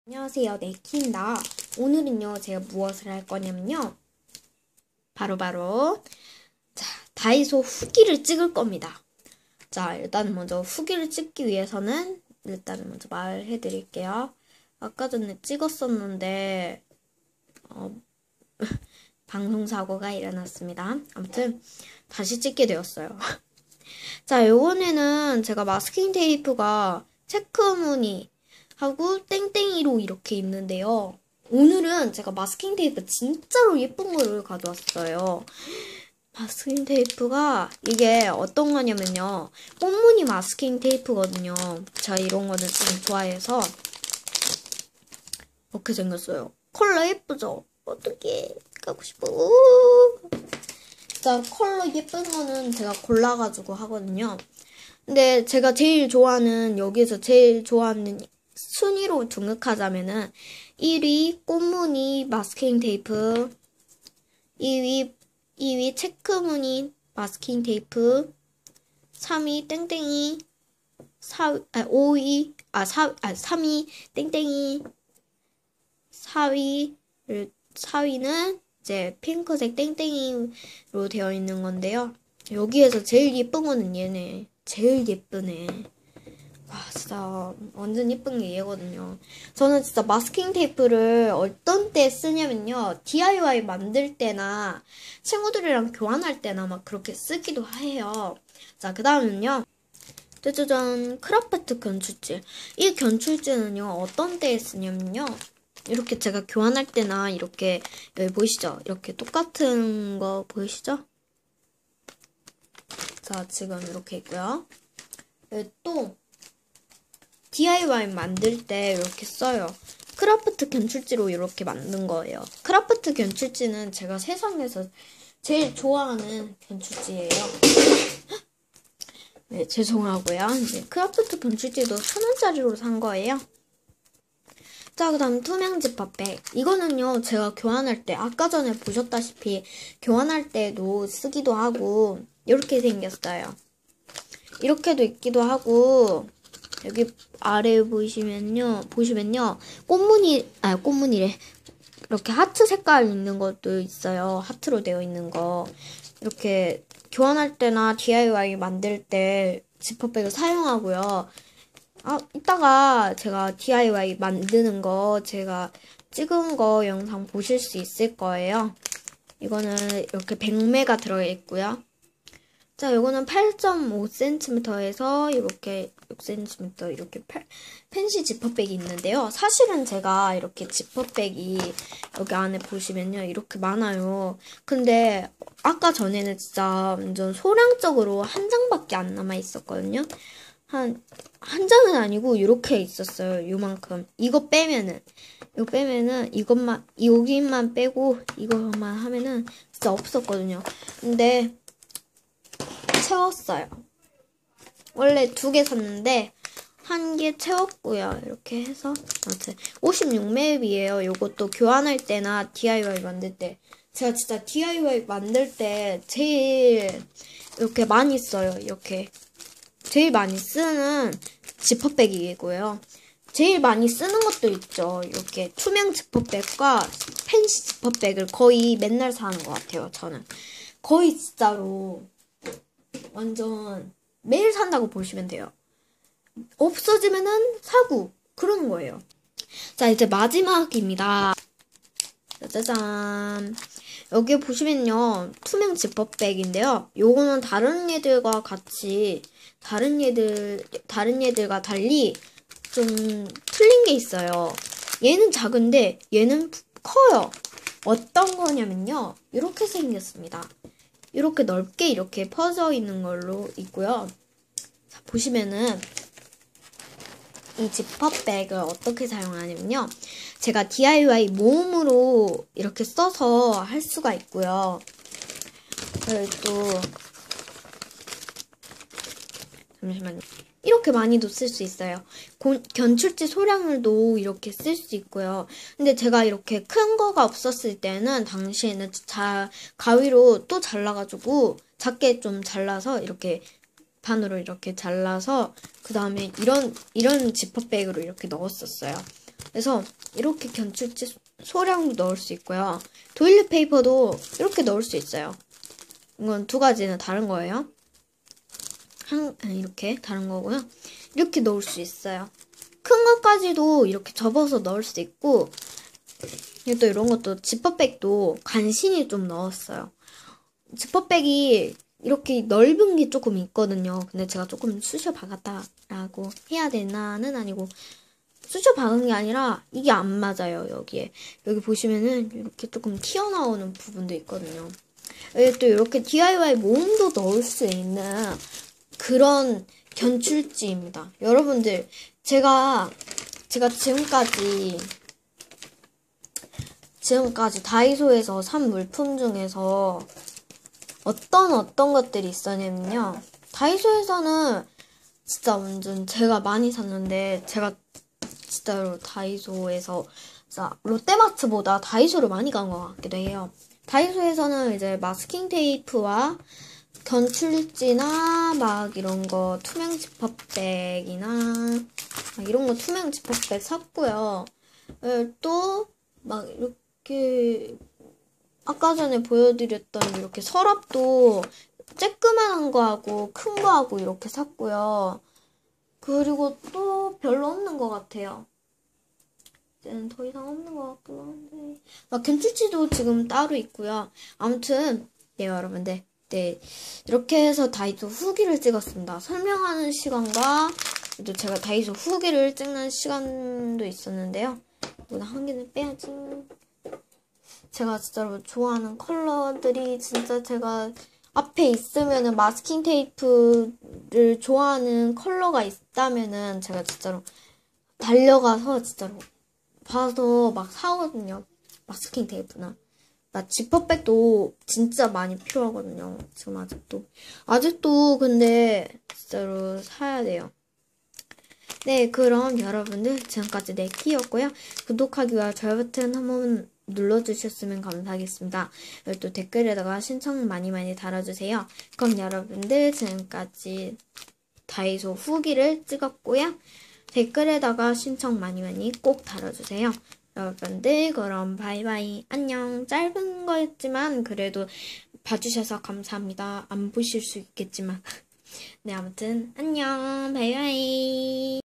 안녕하세요, 네키입니다. 오늘은요, 제가 무엇을 할 거냐면요. 바로 자, 다이소 후기를 찍을 겁니다. 자, 일단 먼저 후기를 찍기 위해서는 일단 먼저 말해 드릴게요. 아까 전에 찍었었는데 방송 사고가 일어났습니다. 아무튼 다시 찍게 되었어요. 자, 요번에는 제가 마스킹 테이프가 체크무늬 하고 땡땡이로 이렇게 있는데요. 오늘은 제가 마스킹 테이프 진짜로 예쁜 거를 가져왔어요. 마스킹 테이프가 이게 어떤 거냐면요. 꽃무늬 마스킹 테이프거든요. 제가 이런 거는 좀 좋아해서 이렇게 생겼어요. 컬러 예쁘죠? 어떡해. 갖고 싶어. 진짜 컬러 예쁜 거는 제가 골라가지고 하거든요. 근데 제가 제일 좋아하는, 여기서 제일 좋아하는 순위로 등극하자면은 1위 꽃무늬 마스킹 테이프, 2위 체크무늬 마스킹 테이프, 3위 땡땡이, 3위 땡땡이, 4위는 이제 핑크색 땡땡이로 되어 있는 건데요. 여기에서 제일 예쁜 거는 얘네. 제일 예쁘네. 와, 진짜 완전 예쁜 게 얘거든요. 저는 진짜 마스킹 테이프를 어떤 때 쓰냐면요. DIY 만들 때나 친구들이랑 교환할 때나 막 그렇게 쓰기도 해요. 자, 그 다음은요. 짜자잔, 크라프트 견출지. 이 견출지는요, 어떤 때에 쓰냐면요. 이렇게 제가 교환할 때나 이렇게, 여기 보이시죠? 이렇게 똑같은 거 보이시죠? 자, 지금 이렇게 있고요. 또 DIY 만들 때 이렇게 써요. 크라프트 견출지로 이렇게 만든 거예요. 크라프트 견출지는 제가 세상에서 제일 좋아하는 견출지예요. 네, 죄송하고요. 이제 크라프트 견출지도 1,000원짜리로 산 거예요. 자, 그 다음 투명 지퍼백. 이거는요, 제가 교환할 때, 아까 전에 보셨다시피 교환할 때도 쓰기도 하고 이렇게 생겼어요. 이렇게도 있기도 하고, 여기 아래 보시면요, 꽃무늬래. 이렇게 하트 색깔 있는 것도 있어요. 하트로 되어 있는 거. 이렇게 교환할 때나 DIY 만들 때 지퍼백을 사용하고요. 이따가 제가 DIY 만드는 거 제가 찍은 거 영상 보실 수 있을 거예요. 이거는 이렇게 100매가 들어있고요. 자, 요거는 8.5cm에서 이렇게 6cm 이렇게 펜시 지퍼백이 있는데요. 사실은 제가 이렇게 지퍼백이 여기 안에 보시면요. 이렇게 많아요. 근데 아까 전에는 진짜 완전 소량적으로 한 장밖에 안 남아 있었거든요. 한 장은 아니고 이렇게 있었어요. 요만큼. 이거 빼면은 이것만, 여기만 빼고 이거만 하면은 진짜 없었거든요. 근데 채웠어요. 원래 2개 샀는데 1개 채웠고요. 이렇게 해서 아무튼 56맵이에요. 요것도 교환할 때나 DIY 만들 때. 제가 진짜 DIY 만들 때 제일 이렇게 많이 써요. 이렇게 제일 많이 쓰는 지퍼백이고요. 제일 많이 쓰는 것도 있죠. 이렇게 투명 지퍼백과 펜시 지퍼백을 거의 맨날 사는 것 같아요. 저는 거의 진짜로 완전 매일 산다고 보시면 돼요. 없어지면은 사고 그런 거예요. 자, 이제 마지막입니다. 짜자잔. 여기 보시면요, 투명 지퍼백인데요. 요거는 다른 얘들과 같이 다른 얘들과 달리 좀 틀린 게 있어요. 얘는 작은데 얘는 커요. 어떤 거냐면요, 이렇게 생겼습니다. 이렇게 넓게 이렇게 퍼져 있는 걸로 있고요. 자, 보시면은 이 지퍼백을 어떻게 사용하냐면요. 제가 DIY 모음으로 이렇게 써서 할 수가 있고요. 그리고 잠시만요. 이렇게 많이도 쓸 수 있어요. 견출지 소량을도 이렇게 쓸 수 있고요. 근데 제가 이렇게 큰 거가 없었을 때는 당시에는 가위로 또 잘라가지고 작게 좀 잘라서 이렇게 반으로 이렇게 잘라서 그 다음에 이런 지퍼백으로 이렇게 넣었었어요. 그래서 이렇게 견출지 소량도 넣을 수 있고요. 도일렛 페이퍼도 이렇게 넣을 수 있어요. 이건 두 가지는 다른 거예요. 이렇게 다른 거고요. 이렇게 넣을 수 있어요. 큰 것까지도 이렇게 접어서 넣을 수 있고, 또 이런 것도 지퍼백도 간신히 좀 넣었어요. 지퍼백이 이렇게 넓은 게 조금 있거든요. 근데 제가 조금 쑤셔 박았다라고 해야 되나는 아니고, 쑤셔 박은 게 아니라 이게 안 맞아요. 여기에. 여기 보시면은 이렇게 조금 튀어나오는 부분도 있거든요. 또 이렇게 DIY 모음도 넣을 수 있는 그런 견출지입니다. 여러분들, 제가 지금까지 다이소에서 산 물품 중에서 어떤 것들이 있었냐면요. 다이소에서는 진짜 완전 제가 많이 샀는데, 제가 진짜로 다이소에서 진짜 롯데마트보다 다이소를 많이 간 것 같기도 해요. 다이소에서는 이제 마스킹 테이프와 견출지나 막 이런 거 투명 지퍼백이나 이런 거 투명 지퍼백 샀고요. 또 막 이렇게 아까 전에 보여드렸던 이렇게 서랍도 쬐끄만한 거하고 큰 거하고 이렇게 샀고요. 그리고 또 별로 없는 것 같아요. 이제는 더 이상 없는 것 같기도 한데. 막 견출지도 지금 따로 있고요. 아무튼 네 여러분들, 네 이렇게 해서 다이소 후기를 찍었습니다. 설명하는 시간과 또 제가 다이소 후기를 찍는 시간도 있었는데요. 이거 한 개는 빼야지. 제가 진짜로 좋아하는 컬러들이 진짜 제가 앞에 있으면은 마스킹 테이프를 좋아하는 컬러가 있다면은 제가 진짜로 달려가서 진짜로 봐서 막 사거든요. 마스킹 테이프나. 나 지퍼백도 진짜 많이 필요하거든요. 지금 아직도 근데 진짜로 사야 돼요. 네, 그럼 여러분들 지금까지 네키였고요. 구독하기와 좋아요 버튼 한번 눌러주셨으면 감사하겠습니다. 그리고 또 댓글에다가 신청 많이 달아주세요. 그럼 여러분들 지금까지 다이소 후기를 찍었고요. 댓글에다가 신청 많이 꼭 달아주세요. 여러분들 그럼 바이바이 안녕. 짧은 거였지만 그래도 봐주셔서 감사합니다. 안 보실 수 있겠지만 네 아무튼 안녕 바이바이.